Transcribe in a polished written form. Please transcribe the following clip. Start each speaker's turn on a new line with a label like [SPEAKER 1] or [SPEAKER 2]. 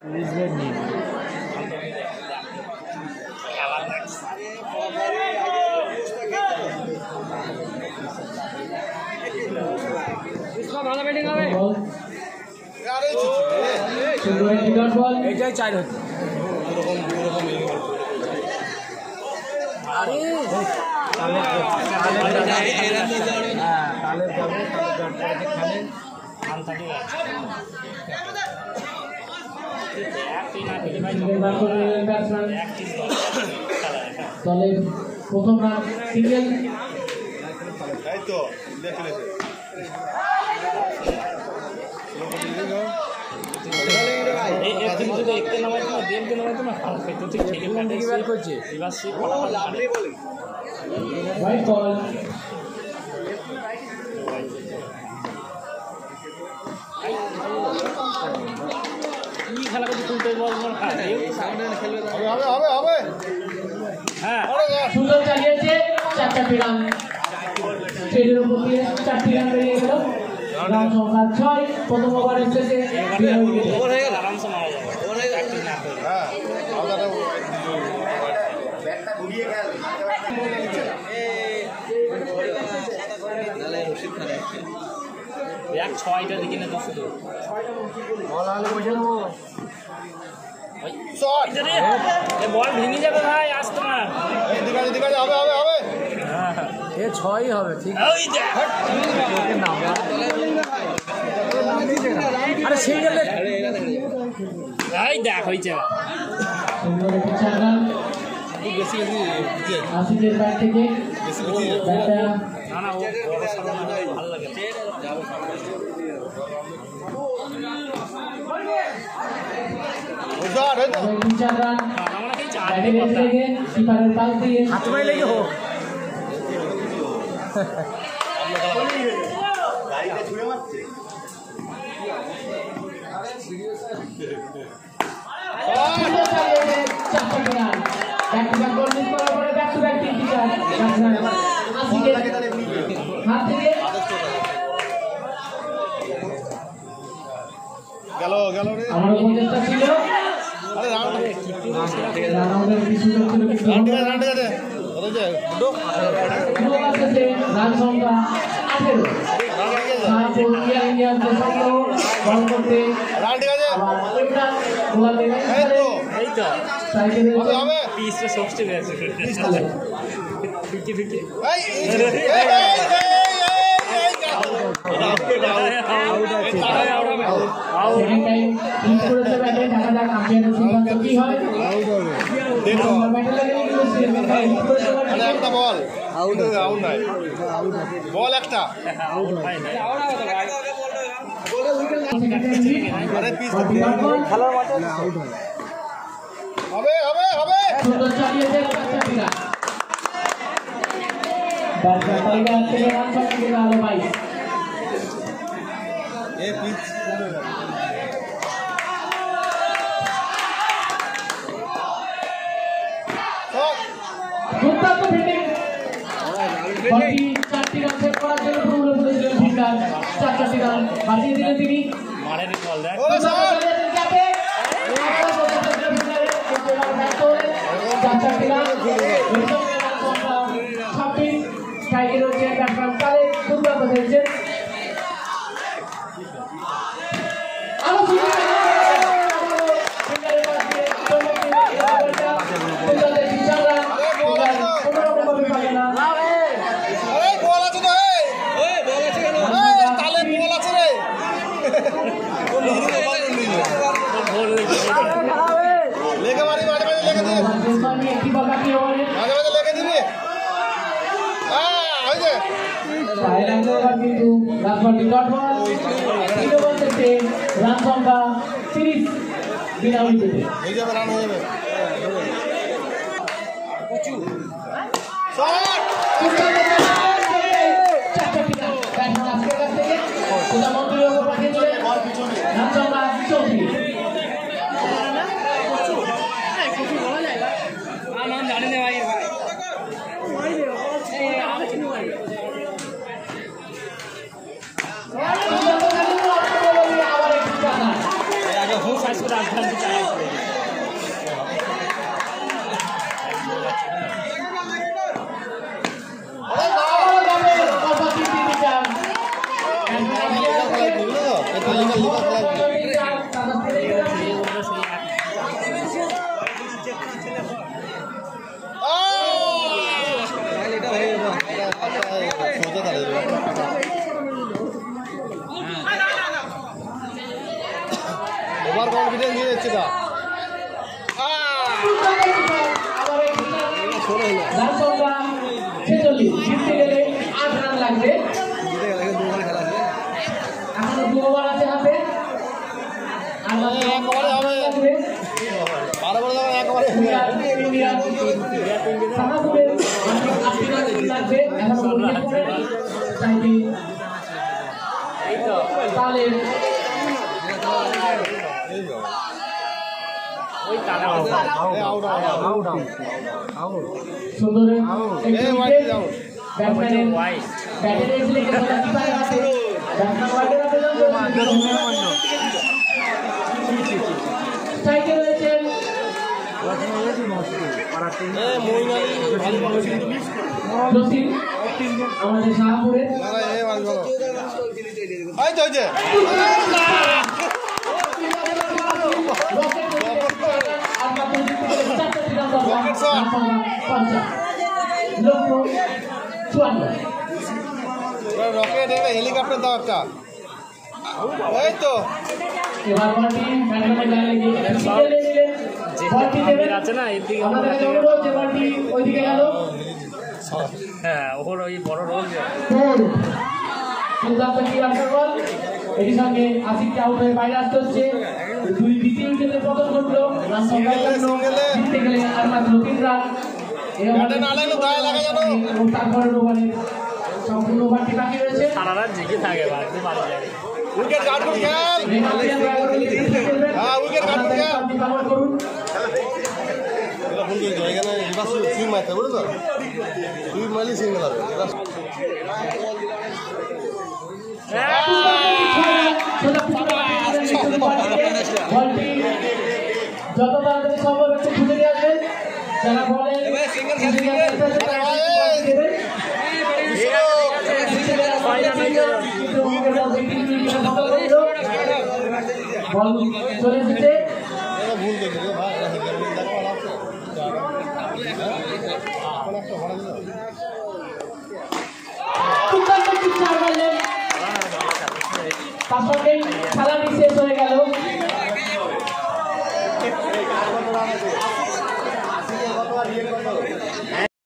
[SPEAKER 1] ভালো ব্যাটিং হবে এইটাই চাই হচ্ছে আরে
[SPEAKER 2] দলের প্রথম রান সিঙ্গেল হোয়াইট বল
[SPEAKER 1] খেলা করতে তুলতে বল হ্যাঁ
[SPEAKER 2] সুন্দর চালিয়েছে 4টি রান স্টেজের উপর দিয়ে 4টি রান বেরিয়ে গেল রান সংখ্যা 6 প্রথম ওভারের শেষে
[SPEAKER 1] আরামসে মারা যাবে এক 6টা দিকে না শুধু বল ভেঙে যাবে ভাই আসতো না
[SPEAKER 2] এ 6ই হবে ঠিক আরে সিঙ্গেল
[SPEAKER 1] এই দেখ হইছে বেশি
[SPEAKER 2] আসিফের ব্যাট থেকে ব্যাটটা
[SPEAKER 1] না না ও বড় সামনে ভালো লাগে
[SPEAKER 2] রান কিপারের পাশ দিয়ে
[SPEAKER 1] হাত মাই লেগে হোক
[SPEAKER 2] আমার প্রচেষ্টা ছিল রান সংখ্যা 4টি রান সেট করার জন্য প্রবলেম করেছিলেন ভিন্ডার 4টি রান বাঁচিয়ে দিলেন তিনি
[SPEAKER 1] মারের বল দেখ রান সংখ্যা 30 বিনা উইকেটে
[SPEAKER 3] ওভার কনফিডেন্স নিয়ে যাচ্ছে না
[SPEAKER 2] জিততে গেলে 8 রান লাগবে এখনো 2 ওভার আছে হাতে আর
[SPEAKER 3] একবারে হবে বারবার যাবে একবারে
[SPEAKER 2] লাগবে এখনো তাহলে সুন্দর আমাদের শাহপুরের
[SPEAKER 3] রকেট হেলিকপ্টার দাও একটা এই তো
[SPEAKER 2] এবার বলটি
[SPEAKER 1] আছে না এর দিকে
[SPEAKER 2] যে বলটি ওইদিকে গেল
[SPEAKER 1] হ্যাঁ ওর ওই বড় রোল
[SPEAKER 2] এটির সঙ্গে আসিফকে আউট হয়ে বাইরে আসতে হচ্ছে দ্বিতীয় উইকেটে পতন ঘটলো জিততে গেলে আর মাত্র 3 রান এবং তারপরে ওভারের সম্পূর্ণ ওভারটি বাকি রয়েছে
[SPEAKER 1] সারা রাত জেগে থাকে বাড়িতে বাড়ি যায়
[SPEAKER 3] উইকেট কাটুন খেল উইকেট কাটুন খেল
[SPEAKER 2] করুন
[SPEAKER 3] ফোন করে এখানে রিভার্স সুইং মারতে বুঝলো সুইং মারলে সুইং মারবে
[SPEAKER 2] যত তাড়াতাড়ি সম্ভব একটু খুঁজে নিয়ে আসবেন যারা বলেন চলে এসেছে
[SPEAKER 3] ভুল দেখি
[SPEAKER 2] তার সঙ্গেই খেলাটি শেষ হয়ে গেল
[SPEAKER 3] ভাই